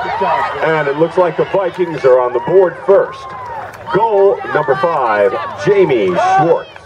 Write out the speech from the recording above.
And it looks like the Vikings are on the board first. Goal number 5, Jamie Schwartz.